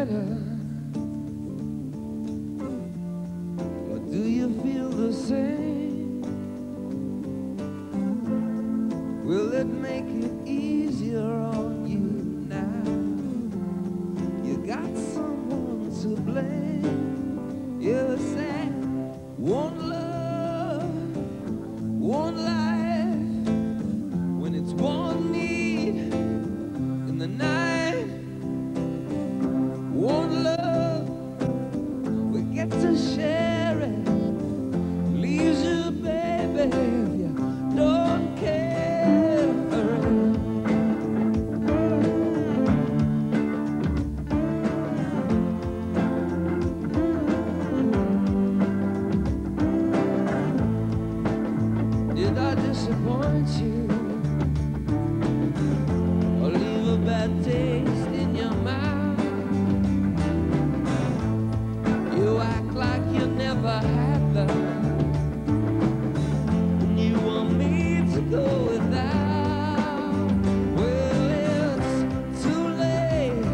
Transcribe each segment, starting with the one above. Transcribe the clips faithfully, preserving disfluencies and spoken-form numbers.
better? Or do you feel the same? Will it make it easier on you now? You got someone to blame. You said one love, one life, when it's one need in the night. One love, we get to share it. Leaves you, baby, if you don't care for it. Did I disappoint you? Or leave a bad taste in your mouth? You act like you never had love, and you want me to go without. Well, it's too late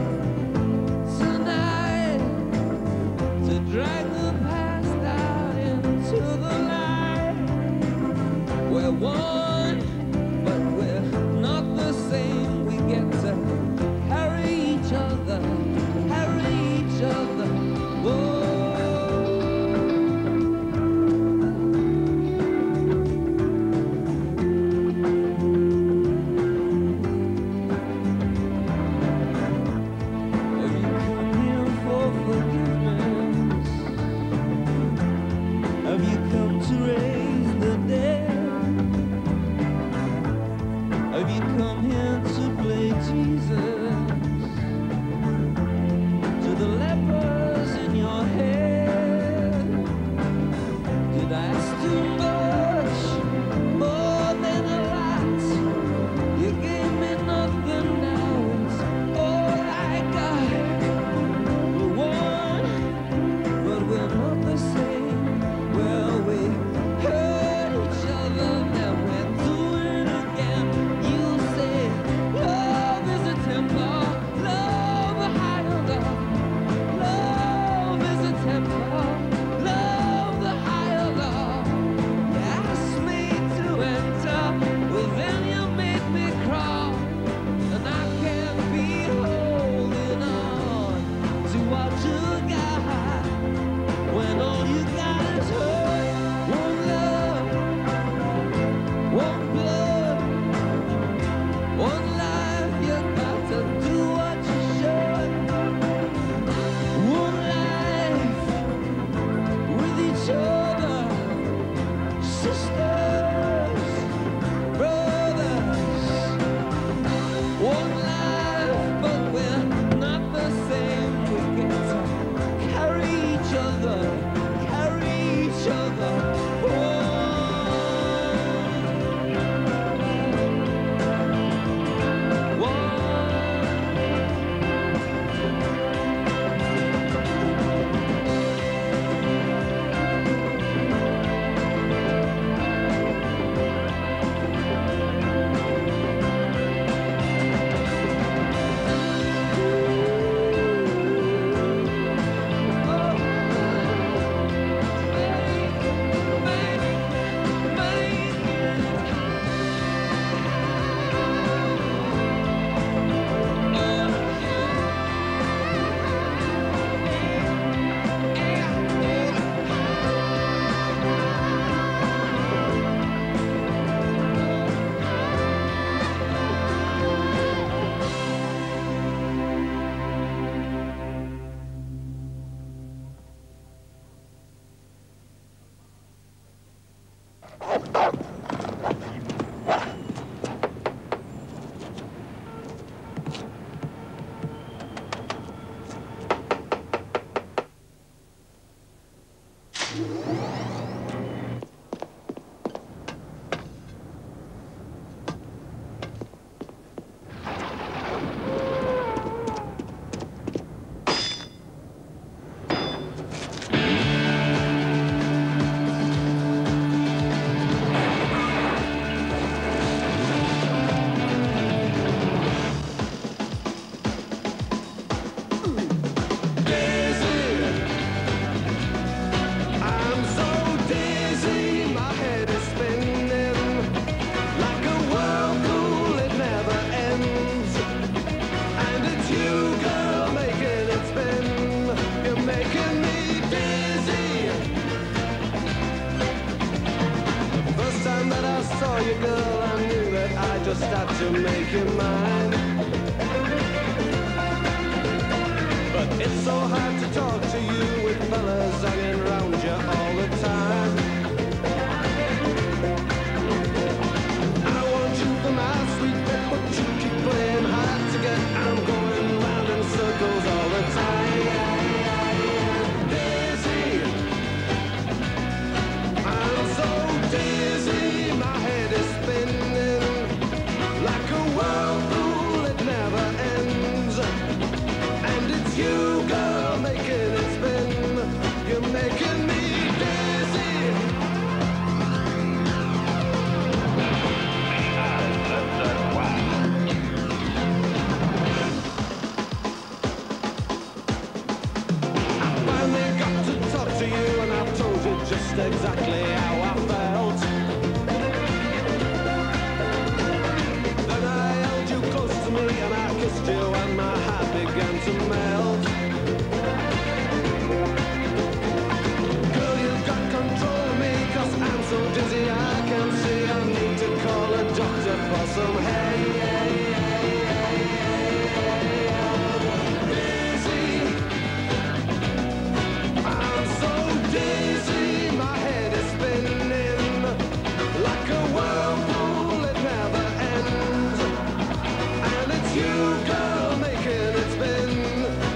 tonight to drag the past out into the light. We're one, but we're not the same. We get to carry each other, carry each other. Whoa. Have you come here for forgiveness? Have you come to raise the dead? Have you come here to play Jesus to the lepers in your head? Did I ask too much, more than a lot? You gave me nothing, now it's all I got. We're one, but we're not the same. Well, we hurt each other, then we're doing it again. You say love is a temple, love a higher love. Love is a temple, love the higher love. You asked me to enter, well then you made me crawl, and I can't be holding on to what you got when all you got is hurt. One love, one blood, one life. You got to do what you should. One life with each other, sisters, brothers. One life, but we're not the same. We get to carry each other, carry each other. One, one. Ooh. just had to make you mine. But it's so hard to talk to you with fellas hanging around you all the time. I want you for my sweet pet, but you keep playing hard to get. I'm going round in circles all the time. Daisy, I'm so dizzy, my head is spinning like a whirlpool, it never ends. And it's you, girl, making it spin. You're making me dizzy. I finally got to talk to you, and I've told you just exactly how I felt. Then I held you close to me, and I kissed you, and my heart began to melt. Girl, you've got control of me, 'cause I'm so dizzy I can't see. I need to call a doctor for some help. Dizzy, I'm so dizzy, my head is spinning like a whirlpool, it never ends. And it's you, girl, making it spin.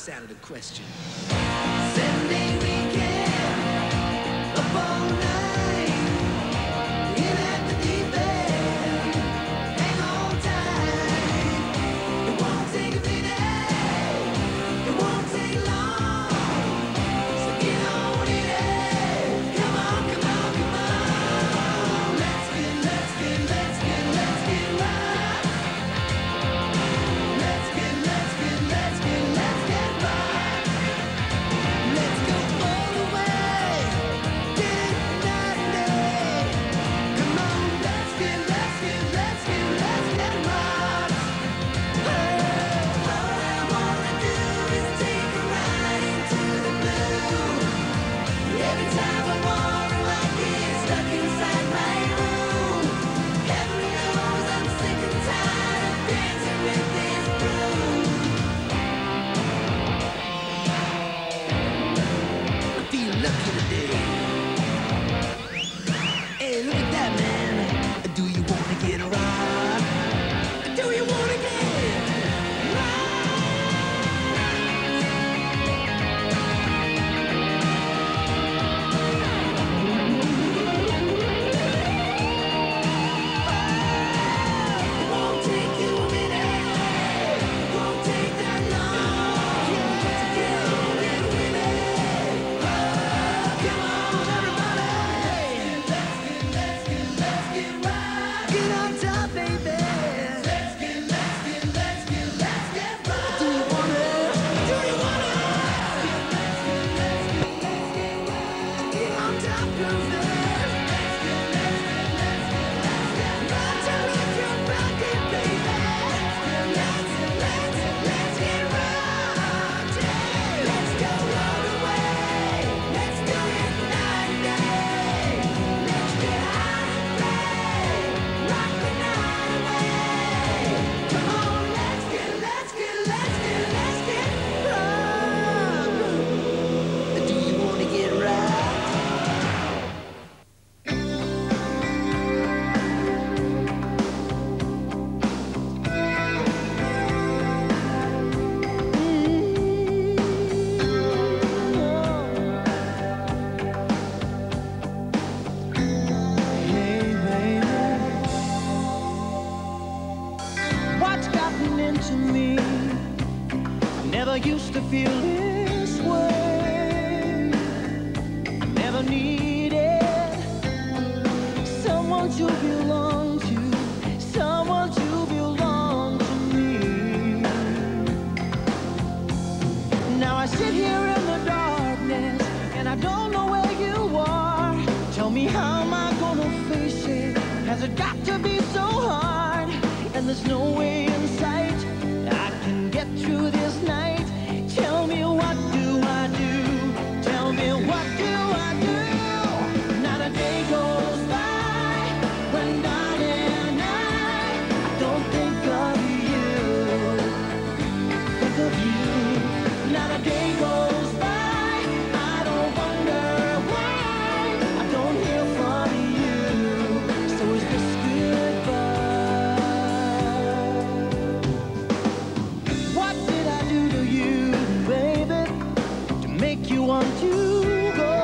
Mike's out of the question. Sunday weekend, up all night, in at the deep end, hang on tight. It won't take a minute, it won't take long, so get on in it. Come on, come on, come on. Let's get, let's get, let's get, let's get right. Let's get, let's get, let's get, let's get right. Let's go all the way, get it night and day. Come on, let's get, let's get, let's get, let's get right. All I wanna do is take a ride into the blue. Every time I wanna, I get stuck inside my room. Heaven knows I'm sick and tired of dancing with this broom. I feel lucky today. Hey, look at that, man. Do you wanna get right? Do you wanna get right? It won't take you a minute, it won't take that long. To get on and with it. Oh, come on, everybody. Let's get, let's get, let's get right. Get on top, baby. Let's get, let's get, let's get, let's get right. Do you wanna? Do you wanna? Let's get, let's get, let's get, let's get right. Get on top, grooving. Let's get, let's get, let's get, let's get right. Turn up your body, baby. Let's get, let's get, let's get, let's get right. Yeah. Let's go all the way. Let's do it night and day. Let's get high and play. Rock the night away. Come on, let's get, let's get, let's get, let's get right. Do you wanna get right? Hey, baby, what's gotten into me? I never used to feel this way. I never needed someone to belong to, someone to belong to me. Now I sit here in the darkness and I don't know where you are. Tell me, how am I gonna face it? Has it got to be so hard? And there's no way in sight I can get through this night. Tell me, what do I do? Tell me, what do I do? Not a day goes by when, darling, I, I don't think of you. Think of you. Not a day goes by, I don't wonder why I don't hear from you. So is this goodbye? What did I do to you, baby, to make you want to go?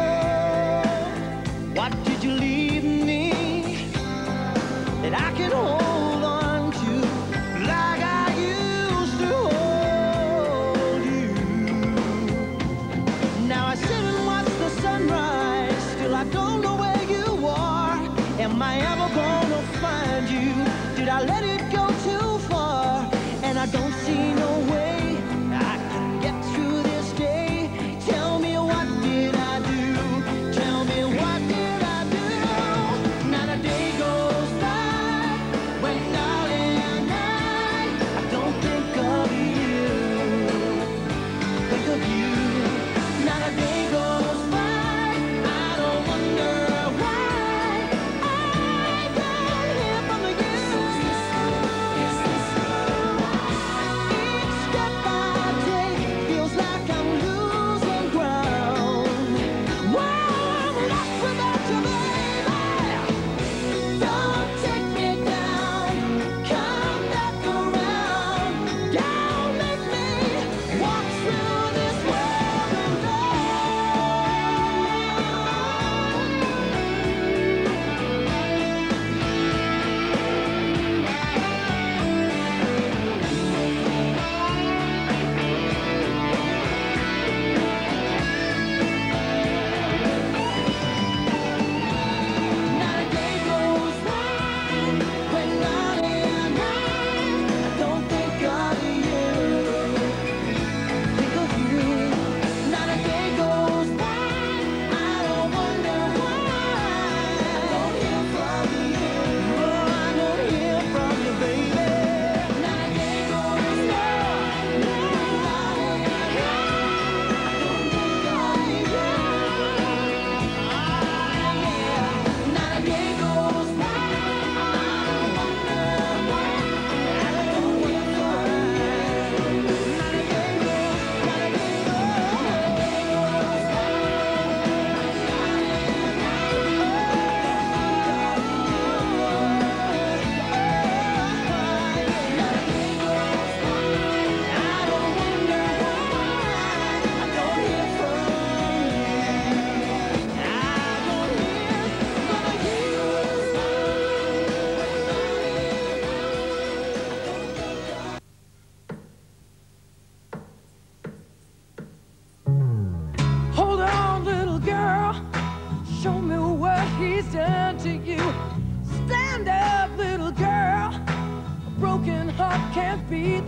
What did you leave me that I can hold on to like I used to hold you? Now I sit and watch the sunrise, still I don't know where you are. Am I ever gonna find you? Did I let it go too far? And I don't see no way I can get through this day. Tell me, what did I do? Tell me, what did I do? Not a day goes by when, darling, I, I don't think of you. Think of you. Not a day goes by, I don't wonder why I don't hear from you. Each step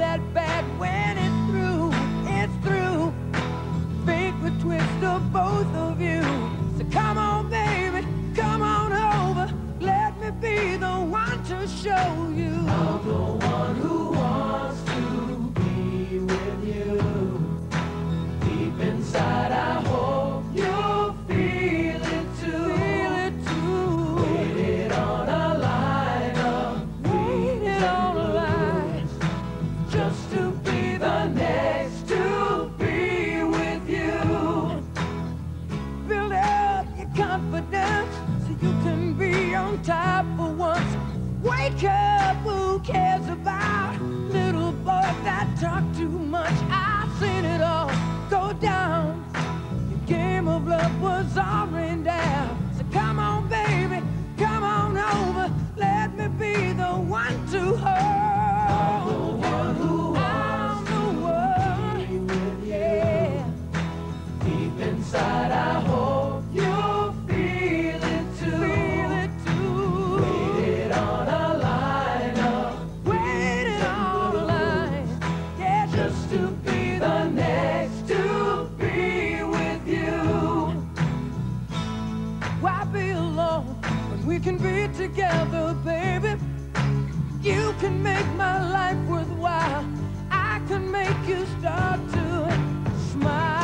that bad. When it's through, it's through. Fate would twist of both of you. So come on, baby, come on over. Let me be the one to show you. I'm the one who wants to be with you. Deep inside, I hope you'll feel it too. Feel it too. Waited on a line of waited on a line just to be the next to be with you. Build up your confidence so you can be on top for once. Wake up, who cares about little boys that talk too much? I've seen it all go down. Your game of love was all rained down. So come on, baby, come on over. Let me be the one to hold. I'm the one who wants to be with you. Yeah. Deep inside, I hope you'll feel it too. Feel it too. Waited on a line up. Waited on a line. Yeah, just to be the next to be with you. Why be alone when we can be together, baby? You can make my life worthwhile. I can make you start to smile.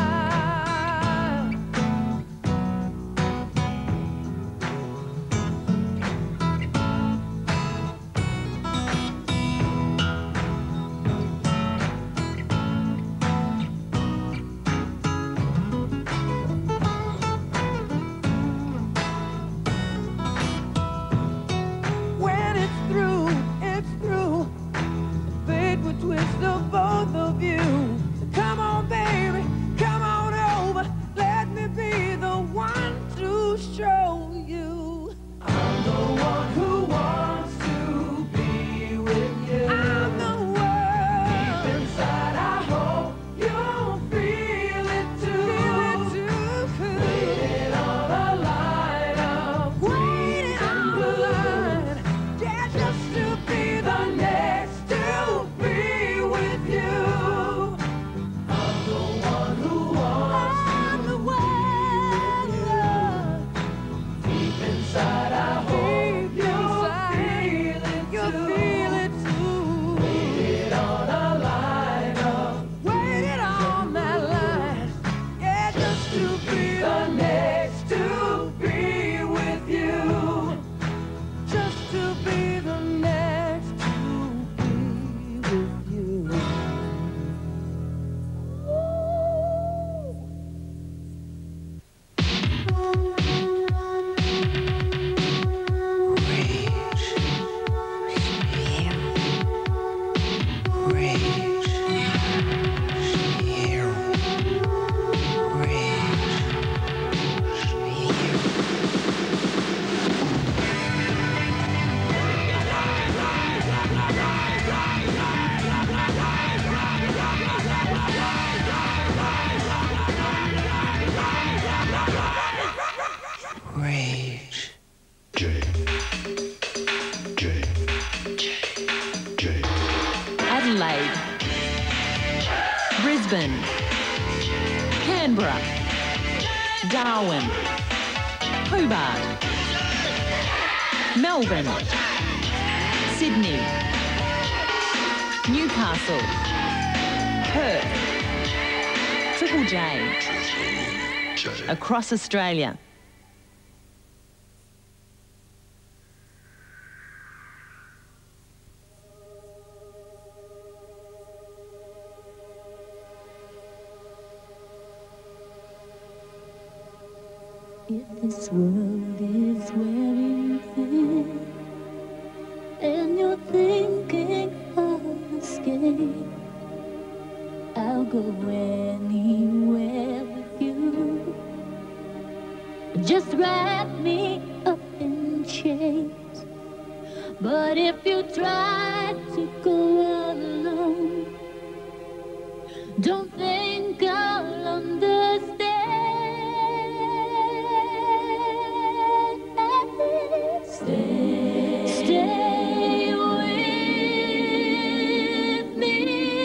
When it's through, it's through. Fate would twist of both of you. So come on, baby, come on over. Let me be the one to show you. I'm the one who wants to be with you. I'm the one. Deep inside, I hope you'll feel it too. Feel it too. Waiting on a line of waiting on a line. Yeah, just to be the next to be with you. I'm the one who wants I'm the one to be with you. Deep inside, I hope you'll feel it you'll too. Feel it too. Waited on a line of waited on that line. Yeah, just to be the next to be with you. Just to be the next to be with you. Rage. J. J. J. Adelaide. Brisbane. Canberra. Darwin. Hobart. Melbourne. Sydney. Newcastle. Perth. Triple J. J. Across Australia. If this world is wearing thin and you're thinking of escape, I'll go anywhere with you. Just wrap me up in chains. But if you try to go alone, don't think I'll understand. Stay, stay with me.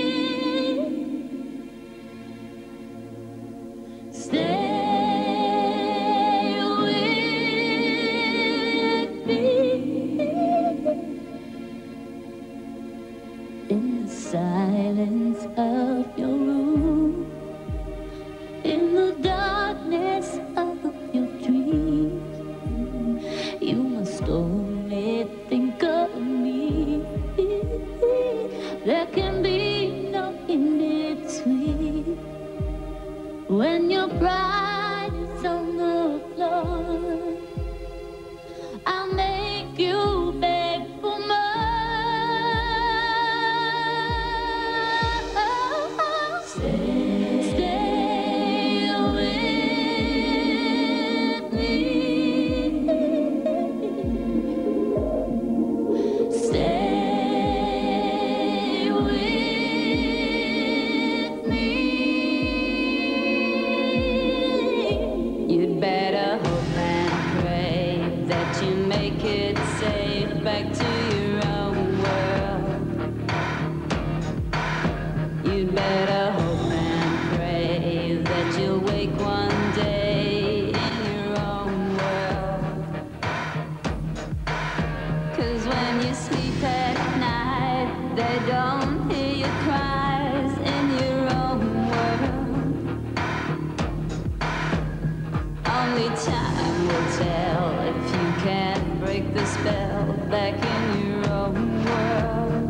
time will tell if you can break the spell back in your own world.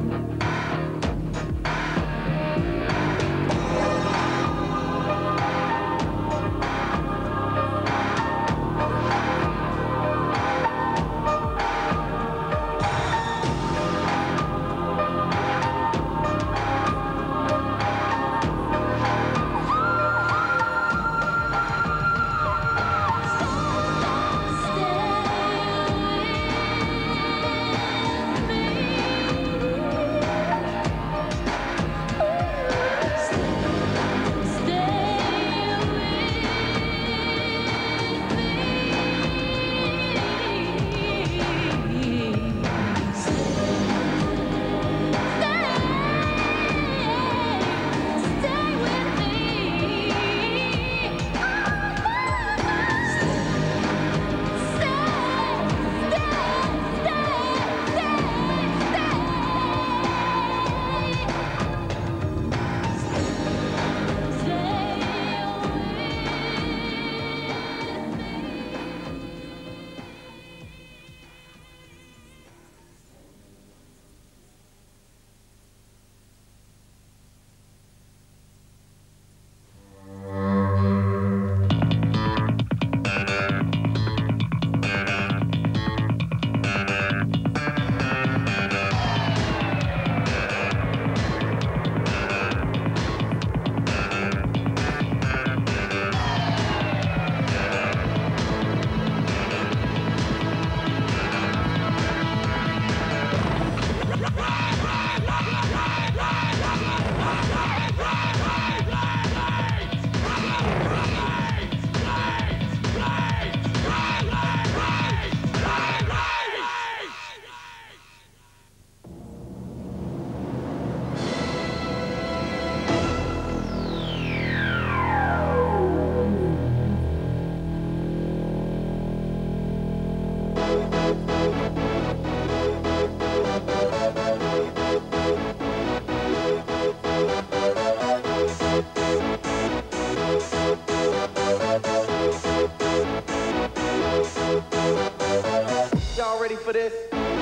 For this.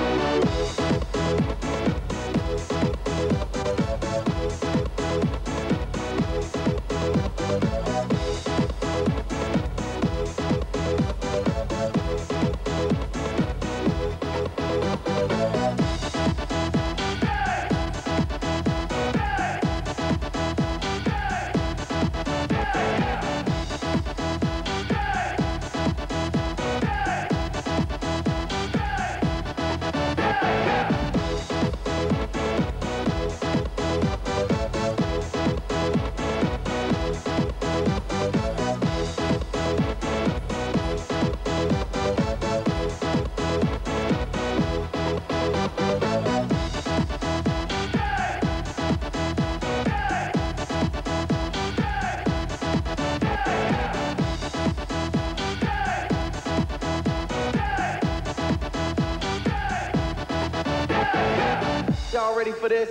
Y'all ready for this?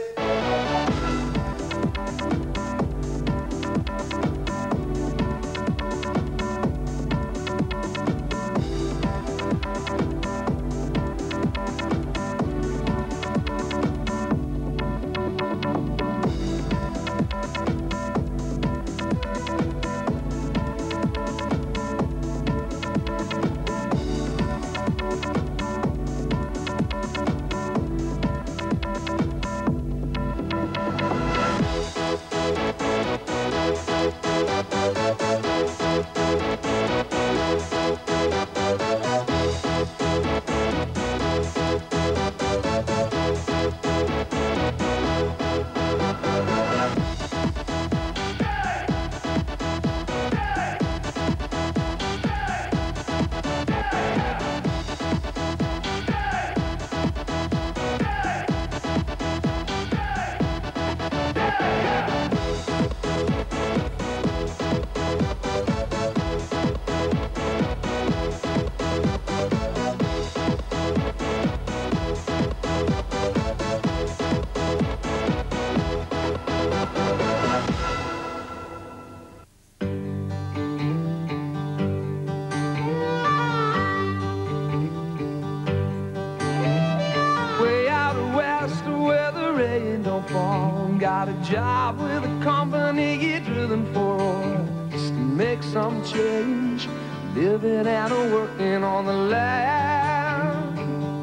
job with a company, you're drilling for oil, just to make some change, living and working on the land.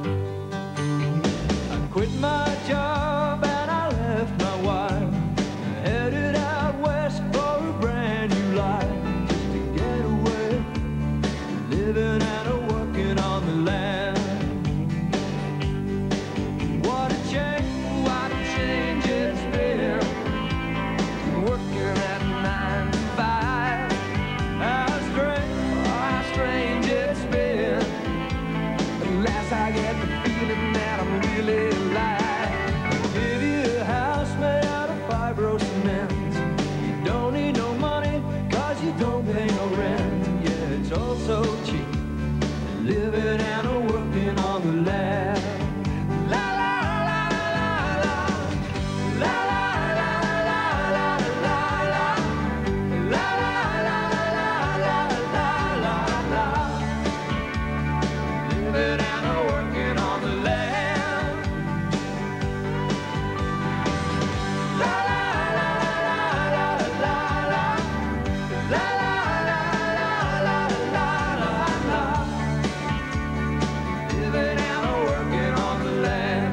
I quit my job and I left my wife, headed out west for a brand new life, just to get away, living and working on the land. What a change, what a change it's been, working at nine to five. How strange, how strange it's been. At last I get the feeling that I'm really alive. Give you a house made out of fibro cement. You don't need no money, cause you don't pay no rent. Yeah, it's all so cheap, living and working on the land. La la la la la, la la la la la la la, la la la la la la la, living and working on the land. La la la la la la la, la la la la la la la, living and working on the land.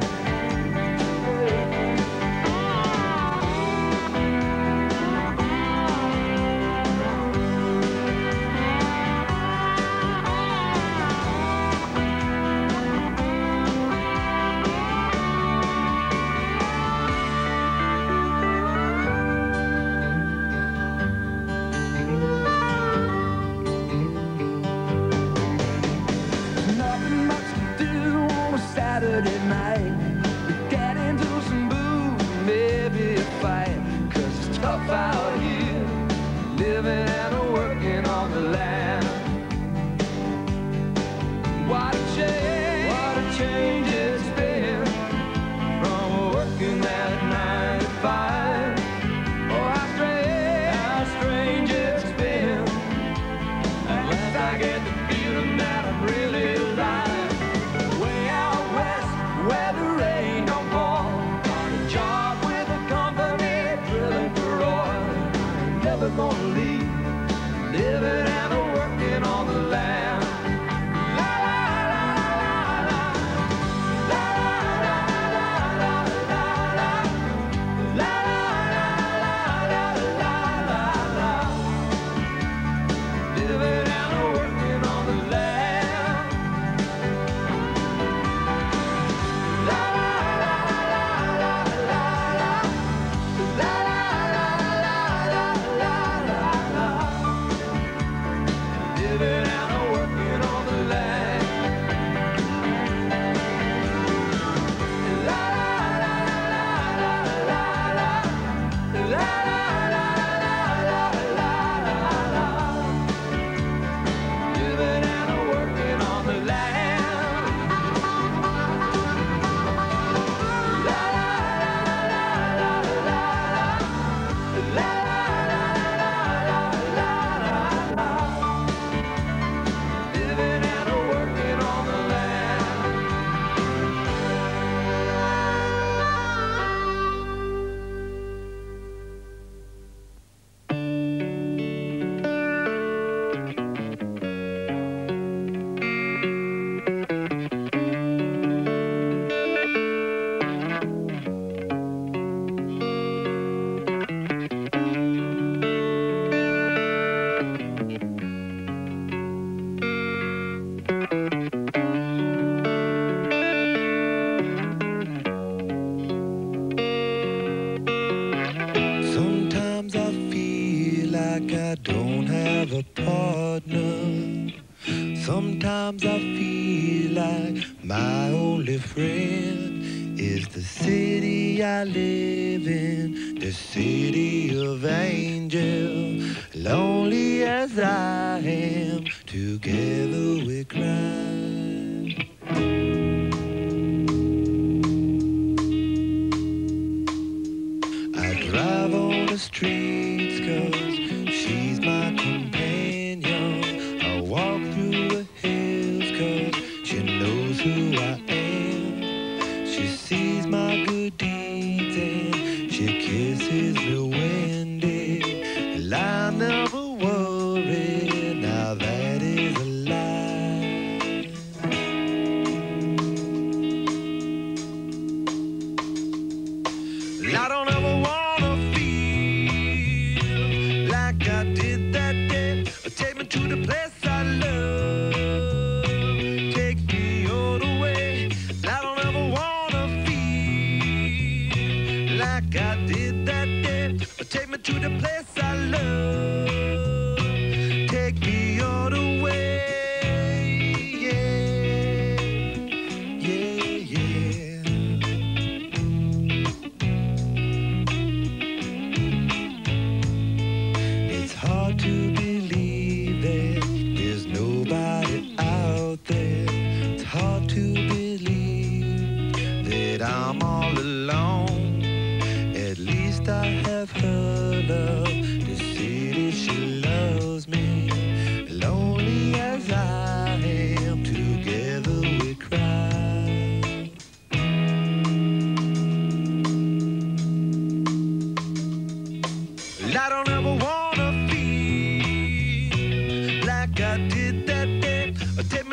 Nothing much to do on a Saturday night. We get into some booze, maybe a fight, cause it's tough out here, living and working on the land. What a change, what a change it's been, from working at nine to five. Oh, how strange, how strange it's been. At last I get the feeling that I'm really alive. Way out west, where the rain don't fall, on a job with a company, drilling for oil. I'm never gonna leave, living and working on the land. La la la la la, la la la la la la, la la la la la la, living and working on the land. La la la la la la la, la la la la la la la, living and working on the land. La la la la la la, la la la la la la, living and working on the land. La la la la la la, la la la la la, living and working on the land. Sometimes I feel like I don't have a partner. Sometimes I feel like my only friend is the city I live in, the city of angels. Lonely as I am, together we cry. I drive on the streets cause she's my companion. I walk through the hills cause she knows who I am. She sees my good deeds and she kisses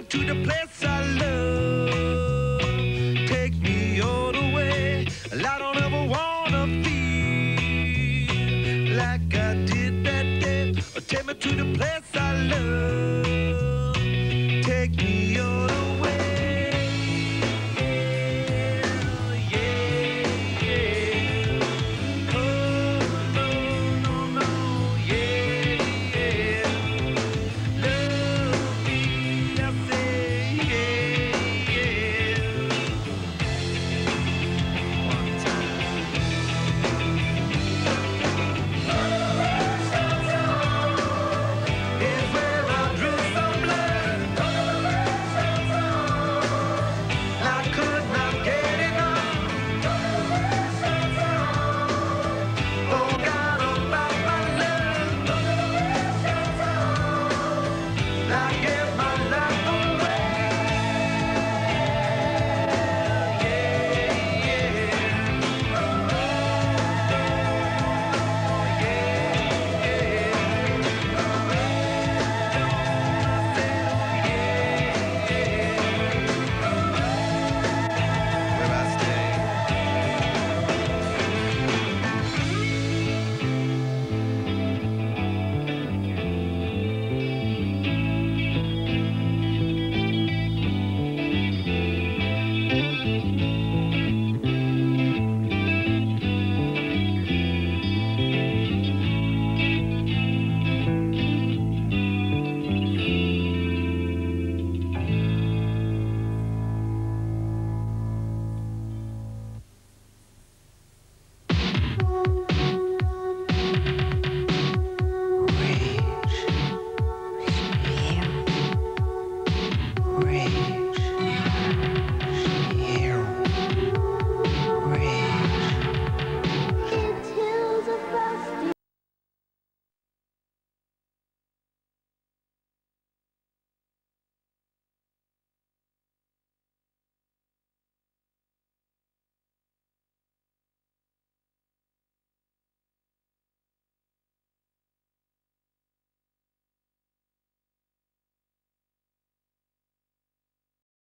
to the place I love. Take me all the way. I don't ever wanna feel like I did that day. Take me to the place I love. Take me all the way. Rage.